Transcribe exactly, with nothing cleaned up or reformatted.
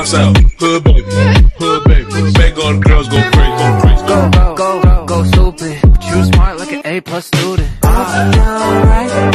down south, hood baby, hood baby. Make all the girls go crazy, go crazy. Go, go, go, go, go stupid. But you smart like an A plus student. Alright.